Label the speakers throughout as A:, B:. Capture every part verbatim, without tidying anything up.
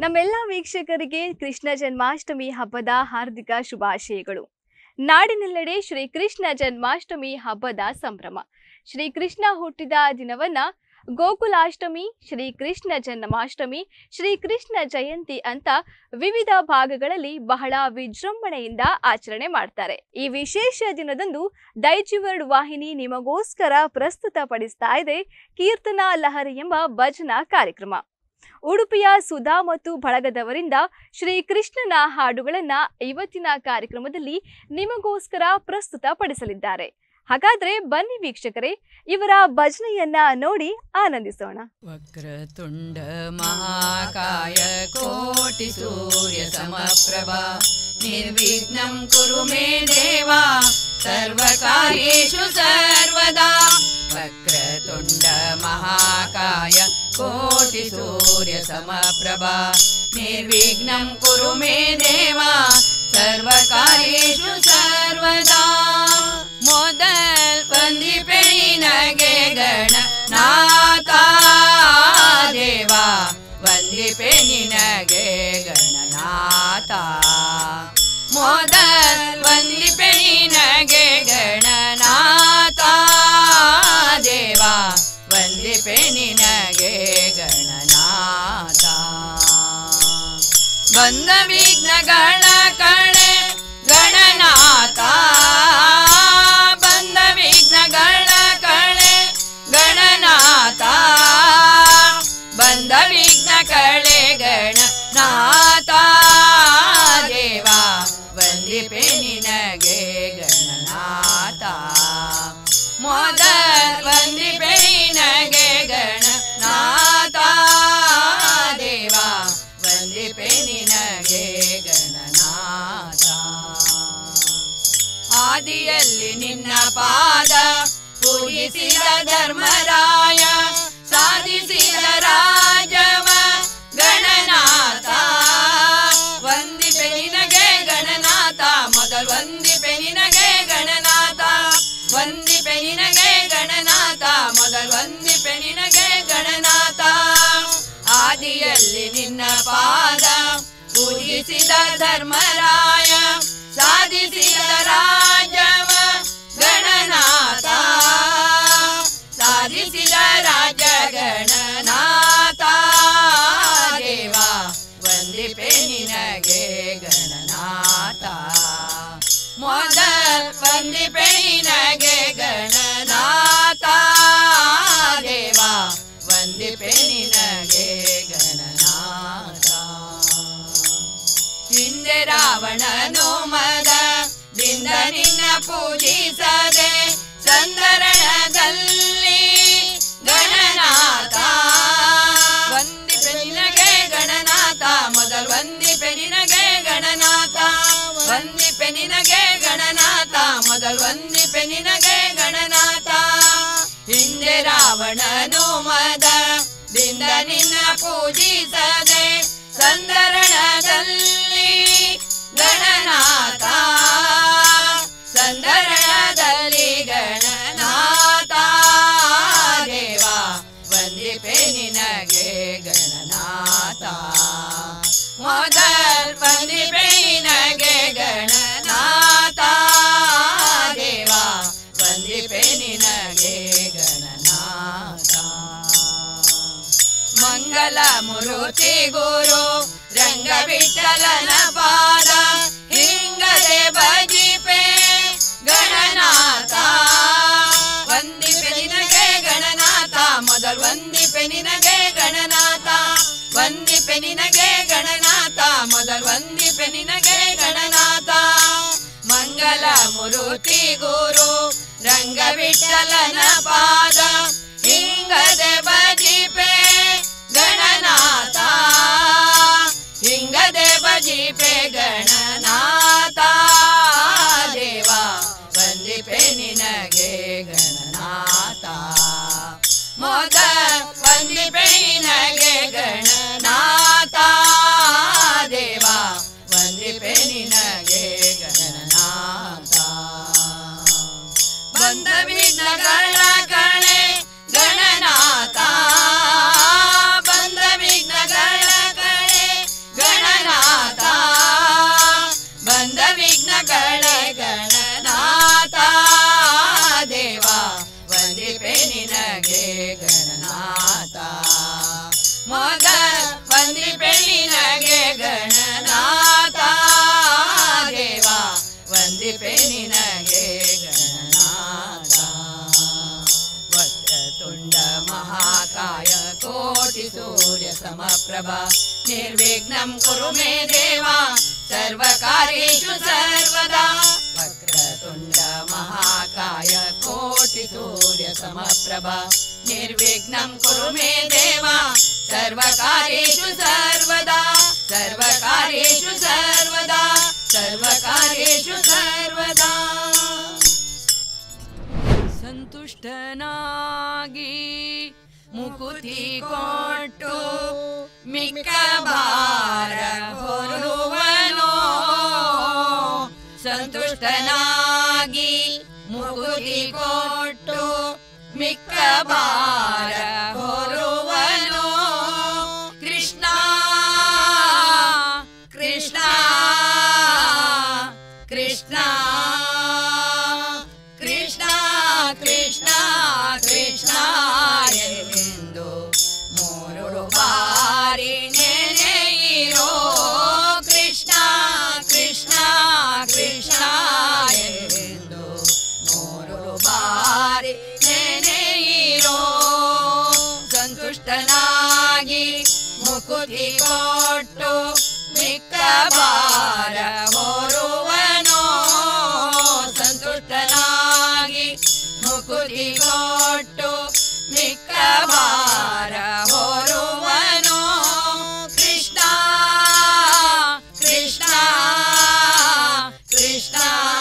A: ನಮ್ಮೆಲ್ಲ ವೀಕ್ಷಕರಿಗೆ ಕೃಷ್ಣ ಜನ್ಮಾಷ್ಟಮಿ ಹಬ್ಬದ ಹಾರ್ದಿಕ ಶುಭಾಶಯಗಳು. ನಾಡಿನೆಲ್ಲೆಡೆ ಶ್ರೀ ಕೃಷ್ಣ ಜನ್ಮಾಷ್ಟಮಿ ಹಬ್ಬದ ಸಂಭ್ರಮ. ಶ್ರೀ ಕೃಷ್ಣ ಹುಟ್ಟಿದ ದಿನವನ್ನ ಗೋಕುಲಾಷ್ಟಮಿ, ಶ್ರೀ ಕೃಷ್ಣ ಜನ್ಮಾಷ್ಟಮಿ, ಶ್ರೀ ಕೃಷ್ಣ ಜಯಂತಿ ಅಂತ ವಿವಿಧ ಭಾಗಗಳಲ್ಲಿ ಬಹಳ ವಿಜೃಂಭಣೆಯಿಂದ ಆಚರಣೆ ಮಾಡ್ತಾರೆ. ಈ ವಿಶೇಷ ದಿನದಂದು ದೈಜಿವರ್ಡ್ ವಾಹಿನಿ ನಿಮಗೋಸ್ಕರ ಪ್ರಸ್ತುತಪಡಿಸ್ತಾ ಇದೆ ಕೀರ್ತನಾ ಲಹರಿ ಎಂಬ ಭಜನಾ ಕಾರ್ಯಕ್ರಮ. ಉಡುಪಿಯ ಸುಧಾ ಮತ್ತು ಬಳಗದವರಿಂದ ಶ್ರೀ ಕೃಷ್ಣನ ಹಾಡುಗಳನ್ನ ಇವತ್ತಿನ ಕಾರ್ಯಕ್ರಮದಲ್ಲಿ ನಿಮಗೋಸ್ಕರ ಪ್ರಸ್ತುತಪಡಿಸಲಿದ್ದಾರೆ. ಹಾಗಾದ್ರೆ ಬನ್ನಿ ವೀಕ್ಷಕರೇ, ಇವರ ಭಜನೆಯನ್ನ ನೋಡಿ ಆನಂದಿಸೋಣ.
B: ವಕ್ರತುಂಡ ಮಹಾಕಾಯ ಕೋಟಿ ಸೂರ್ಯ ಸಮಪ್ರಭಾ ನಿರ್ವಿಘ್ನಂ ಕುರು ಮೇ ದೇವಾ ಸರ್ವಕಾರ್ಯೇಷು ಸರ್ವದಾ. ವಕ್ರತುಂಡ ಮಹಾಕಾಯ ಕೋಟಿ ಸೂರ್ಯ ಸಮಪ್ರಭಾ ನಿರ್ವಿಘ್ನಂ ಕುರು ಮೇ ದೇವಾ ಸರ್ವಕಾರ್ಯೇಷು ಸರ್ವದಾ. ಮೊದಲ್ ವಂದಿಪೆ ನಿನಗೆ ಗಣನಾಥ ದೇವಾ, ವಂದಿಪೆ ನಿನಗೆ ಗಣನಾಥ. ಮೊದಲ್ ವಂದಿಪೆ ನಿನಗೆ ಗಣನಾಥ ದೇವಾ, ವಂದಿಪೆ ನಿನಗೆ ಗಣನಾಥ. ಬಂದ ವಿಘ್ನಗಳ ಕಳೆ ಗಣನಾಥ, ಬಂದ ವಿಘ್ನಗಳ ಕಳೆ ಗಣನಾಥ, ಬಂದ ವಿಘ್ನ ಕಳೆ ಗಣನಾಥ ದೇವಾ, ವಂದಿಪೆ ನಿನಗೆ ಗಣನಾಥ. ಮೊದಲ್ ವಂದಿಪೆ ನಿನಗೆ ಗಣನಾಥ ದೇವಾ, ವಂದಿಪೆ ನಿನಗೆ ಗಣನಾಥ. ಆದಿಯಲ್ಲಿ ನಿನ್ನ ಪಾದ ಪೂಜಿಸಿದ ಧರ್ಮರಾಯ, ಸಾಧಿಸಿದ ರಾಜವ ಗಣನಾಥ, ವಂದಿಪೆ ನಿನಗೆ ಗಣನಾಥ. ಮೊದಲ್ ವಂದಿಪೆ ನಿನಗೆ ಗಣನಾಥ, ವಂದಿಪೆ ನಿನಗೆ ಗಣನಾಥ, ಮೊದಲ್ ವಂದಿಪೆ ನಿನಗೆ ಗಣನಾಥ. ಆದಿಯಲ್ಲಿ ನಿನ್ನ ಪಾದ ಪೂಜಿಸಿದ ಧರ್ಮರಾಯ, ಸಾಧಿಸಿದ ರಾಜವ ಗಣನಾಥ, ಸಾಧಿಸಿದ ರಾಜ ಗಣನಾಥ ದೇವಾ, ವಂದಿಪೆ ನಿನಗೆ ಗಣನಾಥ. ಮೊದಲ್ ವಂದಿಪೆ ನಿನಗೆ ಗಣನಾಥ ದೇವಾ, ವಂದಿಪೆ ನಿನಗೆ ಗಣನಾಥ. ಹಿಂದೆ ರಾವಣನು ಮದದಿಂದ ನಿನ್ನ ಪೂಜಿಸದೆ ಸಂದರಣದಲ್ಲಿ ಗಣನಾಥ, ವಂದಿಪೆ ನಿನಗೆ ಗಣನಾಥ. ಮೊದಲ್ ವಂದಿಪೆ ನಿನಗೆ ಗಣನಾಥ, ವಂದಿಪೆ ನಿನಗೆ ಗಣನಾಥ, ಮೊದಲ್ ವಂದಿಪೆ ನಿನಗೆ ಗಣನಾಥ. ಹಿಂದೆ ರಾವಣನು ಮದದಿಂದ ನಿನ್ನ ಪೂಜಿಸದೆ ಸಂದರಣದಲ್ಲಿ ಗಣನಾಥ, ಸಂದರಣದಲ್ಲಿ ಗಣನಾಥ ದೇವಾ, ವಂದಿಪೆ ನಿನಗೆ ಗಣನಾಥ. ಮೊದಲ್ ವಂದಿಪೆ ನಿನಗೆ ಗಣನಾಥ ದೇವಾ, ವಂದಿಪೆ ನಿನಗೆ ಗಣನಾಥ. ಮಂಗಲ ಮುರುತಿ ಗುರು ರಂಗ ವಿಠಲನ ಪಾದ ಹಿಂಗದೆ ಭಜಿಪೆ ಗಣನಾಥ, ವಂದಿಪೆ ನಿನಗೆ ಗಣನಾಥ. ಮೊದಲ್ ವಂದಿಪೆ ನಿನಗೆ ಗಣನಾಥ, ವಂದಿಪೆ ನಿನಗೆ ಗಣನಾಥ, ಮೊದಲ್ ವಂದಿಪೆ ನಿನಗೆ ಗಣನಾಥ. ಮಂಗಲ ಮುರುತಿ ಗುರು ರಂಗ ವಿಠಲನ ಪಾದ ಹಿಂಗದೆ ಭಜಿಪೆ ಗಣನಾಥ, ಹಿಂಗದೆ ಭಜಿಪೆ ಗಣನಾಥ ದೇವಾ, ವಂದಿಪೆ ನಿನಗೆ ಗಣನಾಥ. ಮೊದಲ್ ವಂದಿಪೆ ನಿನಗೆ ಗಣನಾಥ ದೇವಾ, ವಂದಿಪೆ ನಿನಗೆ ಗಣನಾಥ. ಬಂದ ವಿಘ್ನಗಳ ಕಳೆ ಗಣನಾಥ, ಬಂದ ವಿಘ್ನಗಳ ಕಳೆ समप्रभा निर्विघ्नं कुरु मे देव सर्वकार्येषु सर्वदा वक्रतुण्ड महाकाय कोटिसूर्य समप्रभा निर्विघ्नं कुरु मे देव सर्वकार्येषु सर्वदा सर्वकार्येषु सर्वदा सर्वकार्येषु सर्वदा ಸಂತುಷ್ಟನಾಗಿ ಮುಕುತಿ ಕೊಟ್ಟು ಮಿಕ್ಕ ಭಾರ ಹೊರುವನೋ ಸಂತುಷ್ಟನಾಗಿ ಮುಕುತಿ ಕೊಟ್ಟು ಮಿಕ್ಕ ಭಾರ ಹೊರುವನೋ ಕೃಷ್ಣ ಕೃಷ್ಣ ಕೃಷ್ಣ ಕೃಷ್ಣ ಕೃಷ್ಣ ಕೃಷ್ಣ ಎಂದು ಮೂರು ಬಾರಿ ನೆನೆಯಿರೋ ಕೃಷ್ಣ ಕೃಷ್ಣ ಕೃಷ್ಣ ಎಂದು ಮೂರು ಬಾರಿ ನೆನೆಯಿರೋ ಸಂತುಷ್ಟನಾಗಿ ಮುಕುತಿ ಕೊಟ್ಟು ಮಿಕ್ಕ ಭಾರ ಹೊರುವನೋ ಸಂತುಷ್ಟನಾಗಿ ಮುಕುತಿ ಕೊಟ್ಟು ಮಿಕ್ಕ ಭಾರ ಹೊರುವನೋ ಕೃಷ್ಣ ಕೃಷ್ಣ ಕೃಷ್ಣ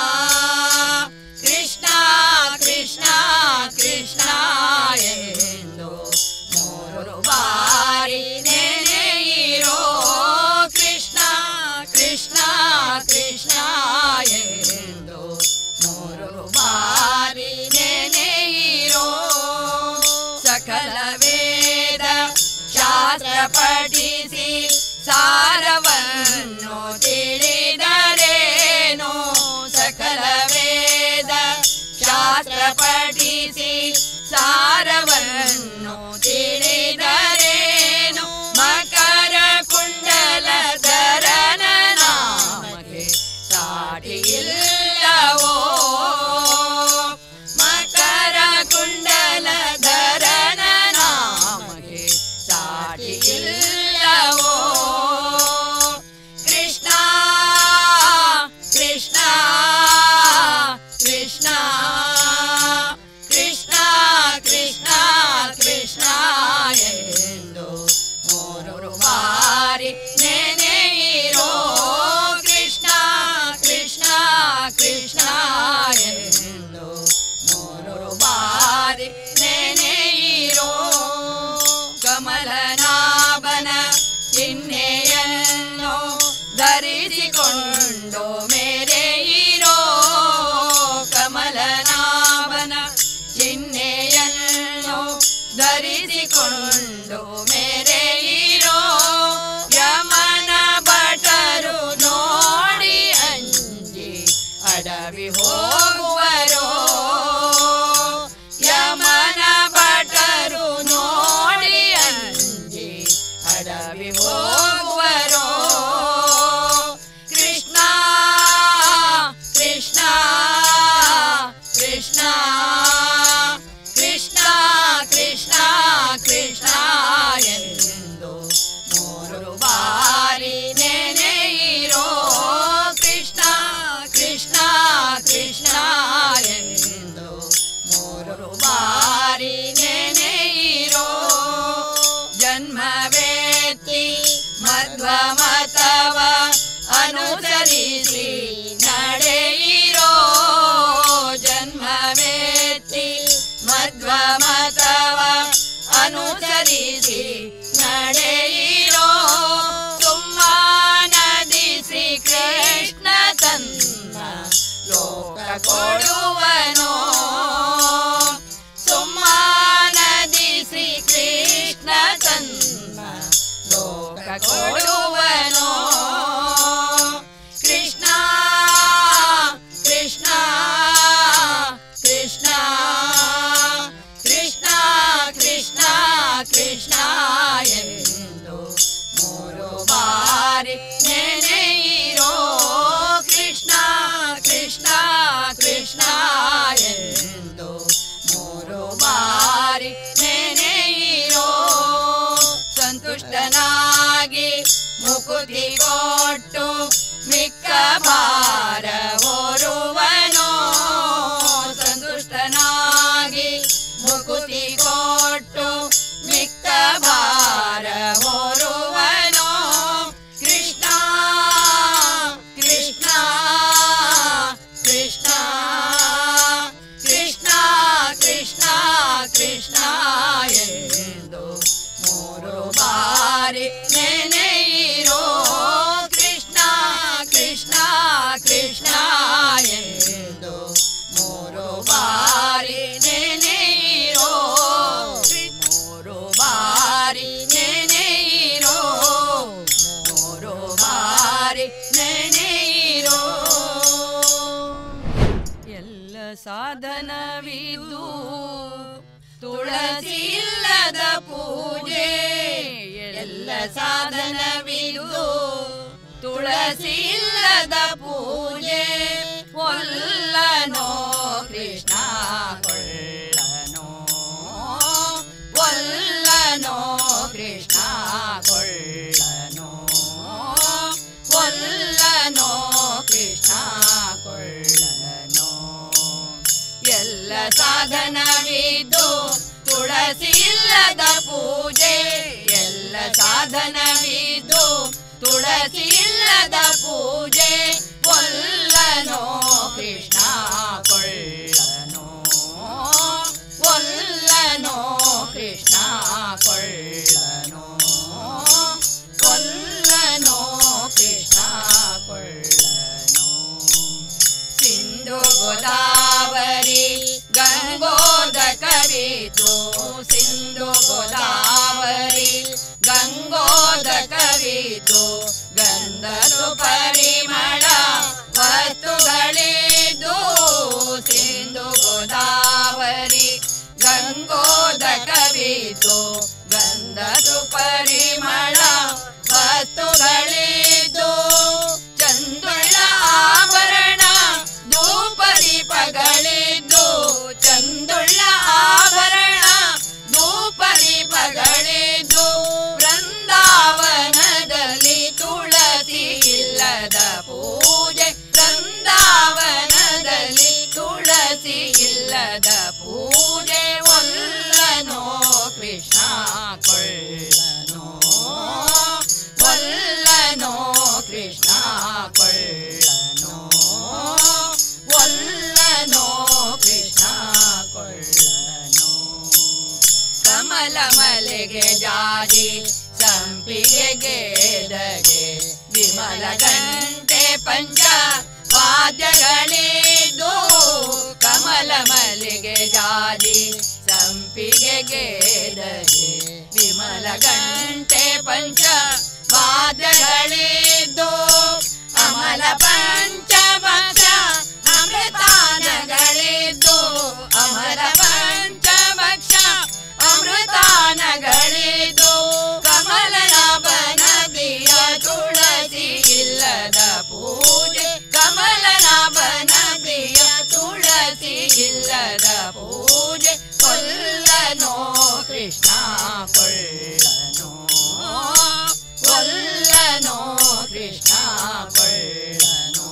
B: ಕೃಷ್ಣ ಕೃಷ್ಣ ಕೃಷ್ಣ ಎಂದು ಮೂರು ಬಾರಿ ನೆನೆಯಿರೋ ಕೃಷ್ಣ ಕೃಷ್ಣ ಕೃಷ್ಣ ಎಂದು ಮೂರು ಬಾರಿ ನೆನೆಯಿರೋ ಸಕಲ ವೇದ ಶಾಸ್ತ್ರ ಪಠಿಸಿ ಸಾರವನ್ನು ತಿಳಿದರೇನು ಸಕಲ ವೇದ ಶಾಸ್ತ್ರ ಪಠಿಸಿ ಸಾರವನ್ನು ತಿಳಿದರೇನು ಮಕರ ಕುಂಡಲಧರನ ನಾಮಕ್ಕೆ ಸಾಟಿ ಇಲ್ಲವೋ ಮಕರ ಕುಂಡಲಧರನ ನಾಮಕ್ಕೆ ಸಾಟಿ ಇಲ್ಲವೋ ಕೃಷ್ಣ ಕೃಷ್ಣ ಕೃಷ್ಣ ಕೃಷ್ಣ ಕೃಷ್ಣ ಕೃಷ್ಣ ಎಂದು ಮೂರು ಬಾರಿ ನೆನೆಯಿರೋ ಕೃಷ್ಣ ಕೃಷ್ಣ ಕೃಷ್ಣ ಎಂದು ಮೂರು ಬಾರಿ ನೆನೆಯಿರೋ ಕಮಲನಾಭನ ಚಿಹ್ನೆಯನ್ನು ಧರಿಸಿಕೊಂಡು ಮೇರೆಯಿರೋ ಕಮಲನಾಭನ ಚಿಹ್ನೆಯನ್ನು ಧರಿಸಿಕೊಂಡು ಮೇರೆಯಿರೋ ಯಮನ ಭಟರು ನೋಡಿ ಅಂಜಿ ಅಡವಿ ಹೋಗುವರೋ ಯಮನ ಭಟರು ನೋಡಿ ಅಂಜಿ ಅಡವಿ ಹೋಗುವರೋ ಕೃಷ್ಣ ಕೃಷ್ಣ ಕೃಷ್ಣ ಕೃಷ್ಣ ಕೃಷ್ಣ ಕೃಷ್ಣ ಎಂದು ಮೂರು ಬಾರಿ ನೆನೆಯಿರೋ ಕೃಷ್ಣ ಕೃಷ್ಣ ಕೃಷ್ಣ ಎಂದು ಮೂರು ಬಾರಿ ನೆನೆಯಿರೋ ಜನ್ಮವೇತ್ತಿ ಮಧ್ವ ಮತವ ಅನುಸರಿಸಿ ನಡೆಯಿರೋ ಜನ್ಮವೇತ್ತಿ ಮಧ್ವ ಮತವ ಅನುಸರಿಸಿ ನಡೆಯಿರೋ ಸುಮ್ಮನದಿ ಶ್ರೀ ಕೃಷ್ಣ ತನ್ನ ಲೋಕ ಕೊಡುವನೋ ಸುಮ್ಮನದಿ ಶ್ರೀ ಕೃಷ್ಣ ತನ್ನ ಲೋಕ ಕೊಡುವನೋ ಕೃಷ್ಣ ಕೃಷ್ಣ ಕೃಷ್ಣ ಕೃಷ್ಣ ಕೃಷ್ಣ ಕೃಷ್ಣ ಎಂದು ಮೂರು ಬಾರಿ ನೆನೆಯಿರೋ ಕೃಷ್ಣ ಕೃಷ್ಣ ಕೃಷ್ಣ ಎಂದು ಮೂರು ಬಾರಿ ನೆನೆಯಿರೋ ಸಂತುಷ್ಟನ ಮುಕುತಿ ಕೊಟ್ಟು ಮಿಕ್ಕ ಭಾರ ಹೊರುವನೋ ಸಂತುಷ್ಟನಾಗಿ ಮುಕುತಿ ಕೊಟ್ಟು ಮಿಕ್ಕ ಭಾರ ಹೊರುವನೋ ಕೃಷ್ಣ ಕೃಷ್ಣ ಕೃಷ್ಣ ಕೃಷ್ಣ ಕೃಷ್ಣ ಕೃಷ್ಣ ಎಂದು ಮೂರು ಬಾರಿ ನೆನೆಯಿರೋ ಕೃಷ್ಣ ಕೃಷ್ಣ ಕೃಷ್ಣ ಎಂದು ಮೂರು ಬಾರಿ ನೆನೆಯಿರೋ ಮೂರು ಬಾರಿ ನೆನೆಯಿರೋ ಮೂರು ಬಾರಿ ನೆನೆಯಿರೋ ಎಲ್ಲ ಸಾಧನವಿದು ತುಳಸಿ ಇಲ್ಲದ ಪೂಜೆ ಎಲ್ಲ ಸಾಧನವಿದು ತುಳಸಿ ಇಲ್ಲದ ಪೂಜೆ ಒಲ್ಲನೋ ಕೃಷ್ಣ ಕೊಳ್ಳನೋ ಒಲ್ಲನೋ ಕೃಷ್ಣ ಕೊಳ್ಳನೋ ಒಲ್ಲನೋ ಕೃಷ್ಣ ಕೊಳ್ಳನೋ ಎಲ್ಲ ಸಾಧನವಿದ್ದು ತುಳಸಿ ಇಲ್ಲದ ಪೂಜೆ ಎಲ್ಲ ಸಾಧನವಿದ್ದು ತುಳಸಿ ಇಲ್ಲದ ಪೂಜೆ ಒಲ್ಲನೋ ಕೃಷ್ಣ ಕೊಳ್ಳನೋ ಒಲ್ಲನೋ ಕೃಷ್ಣ ಕೊಳ್ಳನೋ ಒಲ್ಲನೋ ಕೃಷ್ಣ ಕೊಳ್ಳನೋ ಸಿಂಧು ಗೋದಾವರಿ ಗಂಗೋದಕವಿದು ಸಿಂಧು ಗೋದಾವರಿ ಗಂಗೋದಕವಿದು ಗಂಧದ ಪರಿಮಳ ವಸ್ತುಗಳಿದ್ದು ಸಿಂಧು ಗೋದಾವರಿ ಗಂಗೋದಕವಿದು ಗಂಧದ ಪರಿಮಳ ವಸ್ತುಗಳಿದ್ದು ಚಂದುಳ್ಳ ಆಭರಣ ಧೂಪ ದೀಪಗಳಿದ್ದು ಚಂದುಳ್ಳ ಆಭರಣ ಧೂಪ ದೀಪಗಳಿದ್ದು ವೃಂದಾವನದಲ್ಲಿ ತುಳಸಿ ಇಲ್ಲದ ಪೂಜೆ ವೃಂದಾವನದಲ್ಲಿ ತುಳಸಿ ಇಲ್ಲದ ಪೂಜೆ ಒಲ್ಲನೋ ಕೃಷ್ಣ ಕೊಳ್ಳನೋ ಒಲ್ಲನೋ ಕೃಷ್ಣ ಕೊಳ್ಳನೋ ಒಲ್ಲನೋ ಕೃಷ್ಣ ಕೊಳ್ಳನೋ ಕಮಲ ಮಲೆಗೆ ಜಾಜಿ ಸಂಪಿಗೆ ಗೇದಗೆ ವಿಮಲ ಗಂಟೆ ಪಂಚ ವಾದ್ಯಗಳಿದ್ದು ಕಮಲ ಮಲ್ಲಿಗೆ ಜಾಜಿ ಸಂಪಿಗೆ ಗೇದಗೆ ವಿಮಲ ಗಂಟೆ ಪಂಚ ವಾದ್ಯಗಳಿದ್ದು ಅಮಲ ಪಂಚಭಕ್ಷ ಅಮೃತಾನಗಳಿದ್ದು ಅಮರ ಪಂಚಭಕ್ಷ ಅಮೃತಾನಗಳಿದ್ದು ಕಮಲನಾಭನ ಪ್ರಿಯ ತುಳಸಿ ಇಲ್ಲದ ಪೂಜೆ ಕಮಲನಾಭನ ಪ್ರಿಯ ತುಳಸಿ ಇಲ್ಲದ ಪೂಜೆ ಕೊಲ್ಲನೋ ಕೃಷ್ಣ ಕೊಳ್ಳನೋ ಕೊಲ್ಲನೋ ಕೃಷ್ಣ ಕೊಳ್ಳನೋ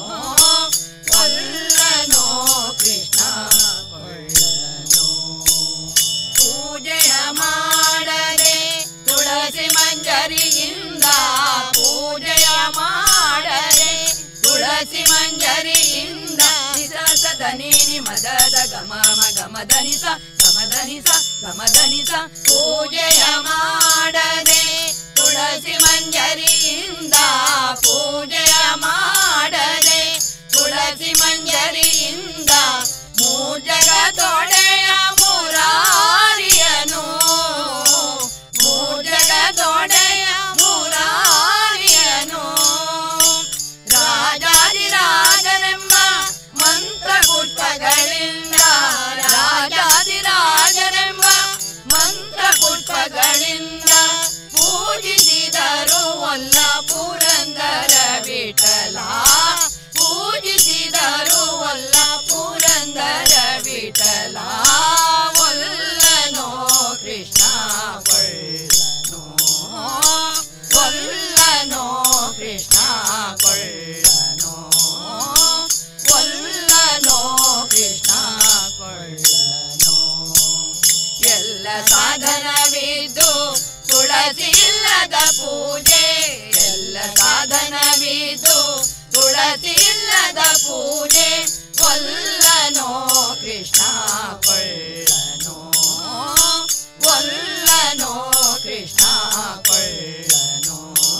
B: ಕೊಲ್ಲನೋ ಕೃಷ್ಣ ಕೊಳ್ಳನೋ ಪೂಜೆಯ ಮಾಡದೆ ತುಳಸಿ ಮಂಜರಿಯಿಂದ ಪೂಜೆಯ ಮಾಡದೆ ತುಳಸಿ ಮಂಜರಿಯಿಂದ ಸದನಿ ಮದದ ಗಮ ಗಮದನಿಸ ಗಮದನಿಸ ಗಮದನಿಸ ಪೂಜೆಯ ಮಾಡದೆ ತುಳಸಿ ಮಂಜರಿಯಿಂದ ಪೂಜೆಯ ಮಾಡದೆ ತುಳಸಿ ಮಂಜರಿಯಿಂದ ಮೂರ್ಜಗದೊಡೆಯ ಮುರಾರಿಯನು ಮೂರ್ಜಗದೊಡೆಯ ಮುರಾರಿಯನು ರಾಜಾದಿರಾಜನೆಂಬ ಮಂತ್ರ ಪುಷ್ಪಗಳಿಂದ ರಾಜಾದಿರಾಜನೆಂಬ ಮಂತ್ರ ಪುಷ್ಪಗಳಿಂದ ಪೂಜಿಸಿದರು ಒಲ್ಲ ತುಳಸಿ ಇಲ್ಲದ ಪೂಜೆ ಒಲ್ಲನೋ ಕೃಷ್ಣ ಕೊಳ್ಳನೋ ಒಲ್ಲನೋ ಕೃಷ್ಣ ಕೊಳ್ಳನೋ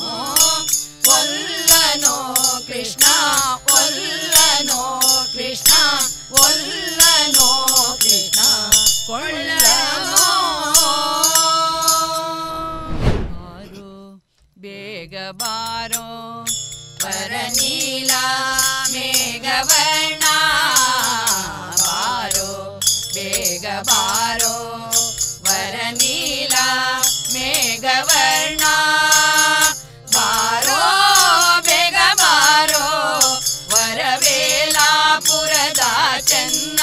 B: ಒಲ್ಲನೋ ಕೃಷ್ಣ ಒಲ್ಲನೋ ಕೃಷ್ಣ ಒಲ್ಲನೋ ಕೃಷ್ಣ ಕೊಳ್ಳನೋ ಬಾರೋ ಬೇಗ ಬಾರೋ ವರನೀಲ ಮೇಘವರ್ಣ ಬಾರೋ ಬೇಗ ಬಾರೋ ವರನೀಲ ಮೇಘವರ್ಣ ಬಾರೋ ಬೇಗ ಬಾರೋ ವರವೇಲಾಪುರದ ಚೆನ್ನ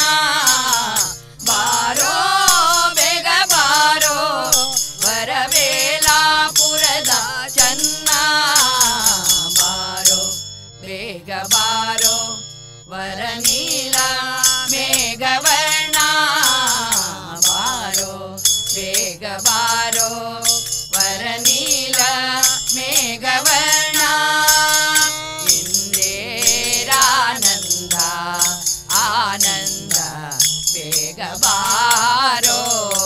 B: ಬಾರೋ ಬೇಗ ಬಾರೋ ವರವೇಲಾಪುರದ ಚೆನ್ನ ಬಾರೋ ಬೇಗ ಬಾರೋ ವರನೀಲ ಮೇಘವರ್ಣ ಬಾರೋ ಬೇಗ ಬಾರೋ ವರನೀಲ ಮೇಘವರ್ಣ ಇಂದೇರಾನಂದ ಆನಂದ ಬೇಗ ಬಾರೋ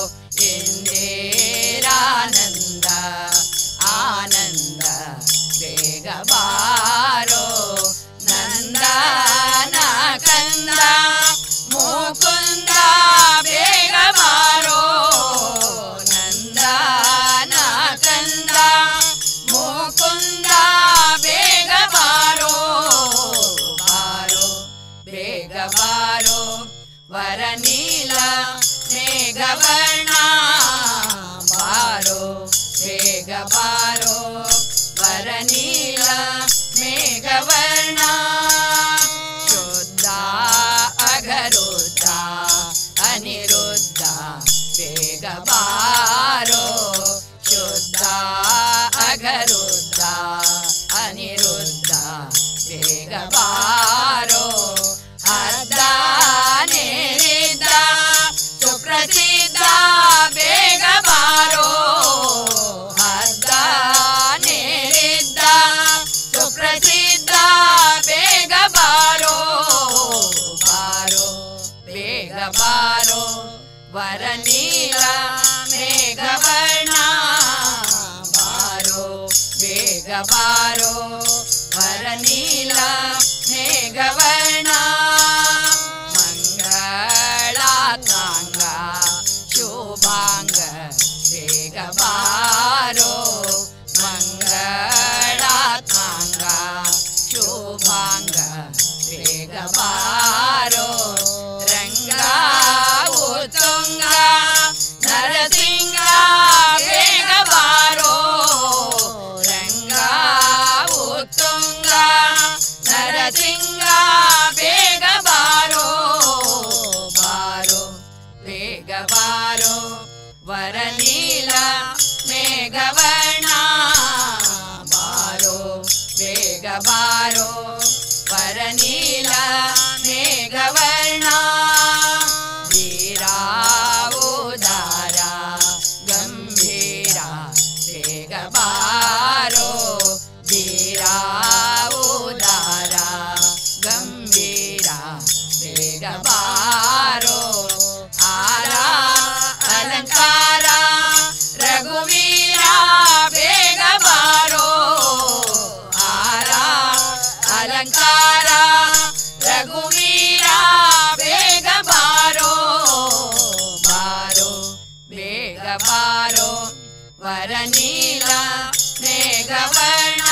B: ಇಂದೇರಾನಂದ ಆನಂದ ಬೇಗ ಬಾರೋ ನಂದನ ಕಂದ ಮುಕುಂದ ಬೇಗ ಬಾರೋ ನಂದನ ಕಂದ ಮುಕುಂದ ಬೇಗ ಬಾರೋ ಬಾರೋ ಬೇಗ ಬಾರೋ ವರನೀಲ ಮೇಘವರ್ಣ ಬಾರೋ ಬೇಗ ಬಾರೋ ವರನೀಲ ಮೇಘವರ್ಣ ಶುದ್ಧ ಅಗರುದ್ಧ ಅನಿರುದ್ಧ ಬೇಗ ಬಾರೋ ಶುದ್ಧ ಅಗರುದ್ಧ ಅನಿರುದ್ಧ ಬೇಗ ಬಾರೋ ಅರ್ಧ ನೇರಿದ್ದ ಸುಪ್ರಸಿದ್ಧ ಬೇಗ ಬಾರೋ ಅರ್ಧ ನೇರಿದ್ದ ಸುಪ್ರಸಿದ್ಧ ಬೇಗ ಬಾರೋ ಬಾರೋ ಬೇಗ ಬಾರೋ ವರನೀಲ ಮೇಘವರ್ಣ ಬಾರೋ ಬೇಗ ಬಾರೋ ವರನೀಲ ಮೇಘವರ್ಣ ಮಂಗಳಾಕಾಂಗ ಶುಭಾಂಗ ಬೇಗ ಬಾರೋ ಮಂಗಳಾಕಾಂಗ ಶುಭಾಂಗ ಬೇಗ ಬಾರೋ ರಂಗ ಉತ್ತುಂಗ ನರಸಿಂಗ ಬೇಗ ಬಾರೋ ರಂಗ ಉತ್ತುಂಗ ನರಸಿಂಗ ಬೇಗ ಬಾರೋ ಬಾರೋ ಬೇಗ ಬಾರೋ ವರನೀಲ ಮೇಘವರ್ಣ ಬಾರೋ ಬೇಗ ಬಾರೋ ವರನೀಲ ಮೇಘವರ್ಣ ಧೀರಾವುದಾರ ಗಂಭೀರ ಬೇಗ ಬಾರೋ ಧೀರಾವುದಾರ ಗಂಭೀರ ಬೇಗ ಬಾರೋ ಆರ ಅಲಂಕಾರ ರಘುವೀರ ಬೇಗ ಬಾರೋ ಆರ ಅಲಂಕಾರ ರಘುವೀರ ಬೇಗ ಬಾರೋ ಬಾರೋ ಬೇಗ ಬಾರೋ ವರನೀಲ ಮೇಘವರ್ಣ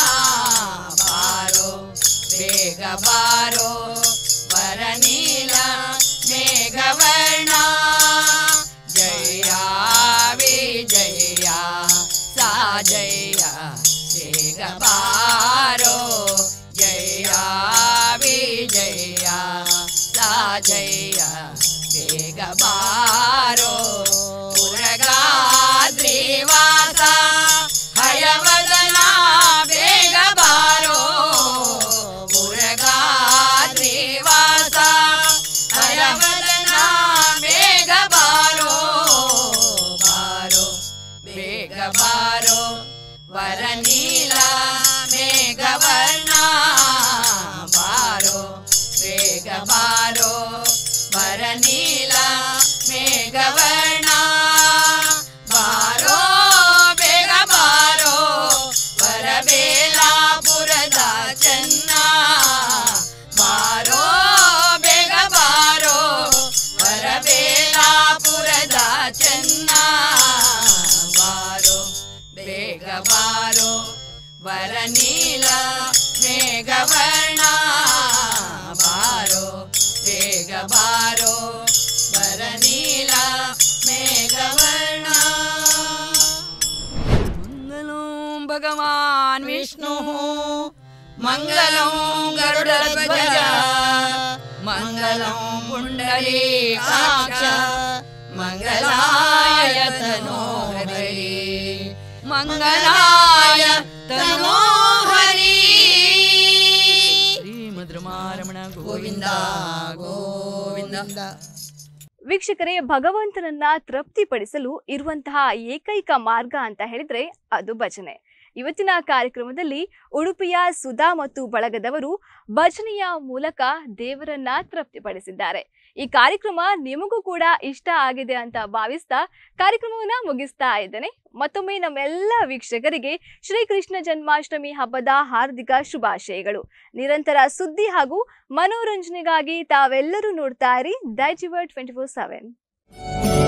B: ಬಾರೋ ಬೇಗ ಬಾರೋ ವರನೀಲ ಮೇಘವರ್ಣ ಜಯ ವಿಜಯ ಸಾಜಯ ಬೇಗ ಬಾರೋ ಜಯ ವಿಜಯ ಸಾಜಯ ಬೇಗ ಬಾರೋ ಉರಗಾದ್ರಿವಾಸ ಹಯವದನ ಬೇಗ ಬಾರೋ ಉರಗಾದ್ರಿವಾಸ ಹಯವದನ ಬೇಗ ಬಾರೋ ಬಾರೋ ಬೇಗ ಬಾರೋ ವರನೀಲ ವರಬೇಲಾಪುರದ ಚೆನ್ನ ಬಾರೋ ಬೇಗ ಬಾರೋ ವರಬೇಲಾಪುರದ ಚೆನ್ನ ಬಾರೋ ಬೇಗ ಬಾರೋ ವರನೀಲ ಮೇಘವರ್ಣ ಬಾರೋ ಬೇಗ ಬಾರೋ ವರನೀಲ ಮೇಘವರ್ಣ ಮಂಗಲಂ ಭಗವಾನ್ ವಿಷ್ಣು ಮಂಗಲಂ ಗರುಡಧ್ವಜ ಮಂಗಲಂ ಪುಂಡರೀಕಾಕ್ಷ ಮಂಗಲಾಯ ತನೋಹರಿ ಮಂಗಲಾಯ ತನೋಹರಿ ಶ್ರೀಮದ್ರಮಾರಮಣ ಗೋವಿಂದ ಗೋವಿಂದ.
A: ವೀಕ್ಷಕರೇ, ಭಗವಂತನನ್ನ ತೃಪ್ತಿಪಡಿಸಲು ಇರುವಂತಹ ಏಕೈಕ ಮಾರ್ಗ ಅಂತ ಹೇಳಿದ್ರೆ ಅದು ಭಜನೆ. ಇವತ್ತಿನ ಕಾರ್ಯಕ್ರಮದಲ್ಲಿ ಉಡುಪಿಯ ಸುಧಾ ಮತ್ತು ಬಳಗದವರು ಭಜನೆಯ ಮೂಲಕ ದೇವರನ್ನ ತೃಪ್ತಿಪಡಿಸಿದ್ದಾರೆ. ಈ ಕಾರ್ಯಕ್ರಮ ನಿಮಗೂ ಕೂಡ ಇಷ್ಟ ಆಗಿದೆ ಅಂತ ಭಾವಿಸ್ತಾ ಕಾರ್ಯಕ್ರಮವನ್ನ ಮುಗಿಸ್ತಾ ಇದ್ದೇನೆ. ಮತ್ತೊಮ್ಮೆ ನಮ್ಮೆಲ್ಲ ವೀಕ್ಷಕರಿಗೆ ಶ್ರೀಕೃಷ್ಣ ಜನ್ಮಾಷ್ಟಮಿ ಹಬ್ಬದ ಹಾರ್ದಿಕ ಶುಭಾಶಯಗಳು. ನಿರಂತರ ಸುದ್ದಿ ಹಾಗೂ ಮನೋರಂಜನೆಗಾಗಿ ತಾವೆಲ್ಲರೂ ನೋಡ್ತಾ ಇರಿ ದೈಜಿವರ್ ಟ್ವೆಂಟಿ ಫೋರ್ ಸೆವೆನ್.